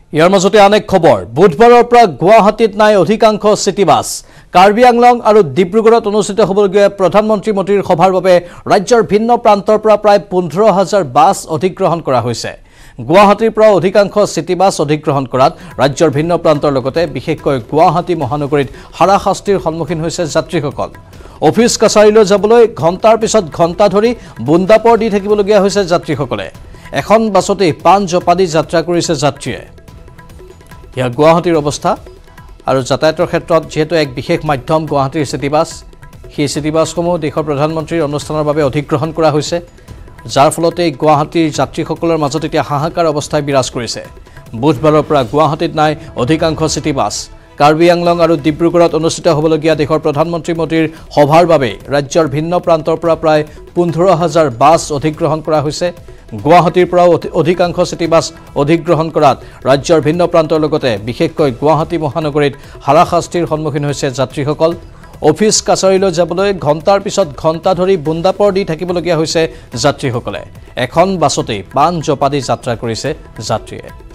ইয়াৰ মাজতে অনেক খবৰ বুধবাৰৰ পৰা গুৱাহাটীত নাই অধিকাংশ সিটি বাস কাৰ্বি আংলং আৰু ডিব্ৰুগড়ত অনুষ্ঠিত হ'বলগীয়া প্ৰধানমন্ত্ৰী মন্ত্ৰীৰ সভাৰ বাবে ৰাজ্যৰ ভিন্ন প্ৰান্তৰ পৰা প্ৰায় 15,000 বাস অধিগ্ৰহণ কৰা হৈছে গুৱাহাটীৰ পৰা অধিকাংশ সিটি বাস অধিগ্ৰহণ কৰাত ৰাজ্যৰ ভিন্ন প্ৰান্তৰ লগতে বিশেষকৈ গুৱাহাটী মহানগৰীত হাৰাশাস্তিৰ সন্মুখীন হৈছে যাত্ৰীসকল অফিচ কাছাৰীলৈ যাবলৈ ঘণ্টাৰ পিছত ঘণ্টা ধৰি বুন্দাপৰ দি থাকিবলগীয়া হৈছে যাত্ৰীসকলে এখন বাছতে পান জপাদি যাত্ৰা কৰিছে যাত্ৰীয়ে ইয়া গুৱাহাটীৰ অৱস্থা আৰু যাতায়াতৰ ক্ষেত্ৰত যেহেতু এক বিশেষ মাধ্যম গুৱাহাটীৰ সিটি বাস সেই সিটি বাসসমূহ দেশৰ প্ৰধানমন্ত্ৰীৰ অনুষ্ঠানৰ বাবে অধিগ্ৰহণ কৰা হৈছে যাৰ ফলতে গুৱাহাটীৰ যাত্ৰীসকলৰ মাজত এতিয়া হাহাকাৰ অৱস্থাই বিৰাজ কৰিছে বুধবাৰৰ পৰা গুৱাহাটীত নাই অধিকাংশ সিটি বাস কাৰ্বি আংলং আৰু ডিব্ৰুগড়ত অনুষ্ঠিত হ'বলগীয়া দেশৰ প্ৰধানমন্ত্ৰী মন্ত্ৰীৰ সভাৰ বাবে ৰাজ্যৰ ভিন্ন প্ৰান্তৰ পৰা প্ৰায় 15,000 বাস অধিগ্ৰহণ কৰা হৈছে গুৱাহাটীৰ পৰা অধিকাংশ সিটি বাস অধিগ্ৰহণ কৰাত ৰাজ্যৰ ভিন্ন প্ৰান্তৰ লগতে বিশেষকৈ গুৱাহাটী মহানগৰীত হাৰাশাস্তিৰ সন্মুখীন হৈছে যাত্ৰীসকল অফিচ কাছাৰীলৈ যাবলৈ ঘণ্টাৰ পিছত ঘণ্টা ধৰি বুন্দাপৰ দি থাকিবলগীয়া হৈছে যাত্ৰীসকলে এখন বাছতে পান জপাদি যাত্ৰা কৰিছে যাত্ৰীয়ে